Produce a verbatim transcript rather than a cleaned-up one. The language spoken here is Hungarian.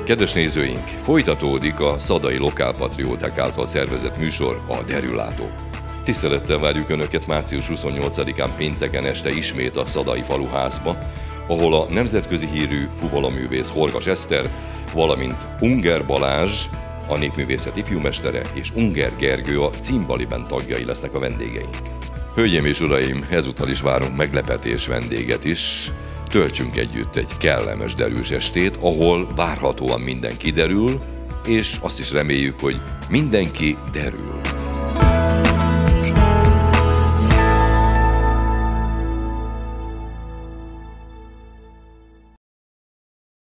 Kedves nézőink, folytatódik a szadai lokálpatrióták által szervezett műsor, a Derülátó. Tisztelettel várjuk Önöket március huszonnyolcadikán pénteken este ismét a Szadai Faluházba, ahol a nemzetközi hírű fuvalaművész Horgas Eszter, valamint Unger Balázs, a népművészet ifjúmestere, és Unger Gergő, a Cimbali-band tagjai lesznek a vendégeink. Hölgyeim és uraim, ezúttal is várunk meglepetés vendéget is. Töltsünk együtt egy kellemes derűs estét, ahol várhatóan minden kiderül, és azt is reméljük, hogy mindenki derül.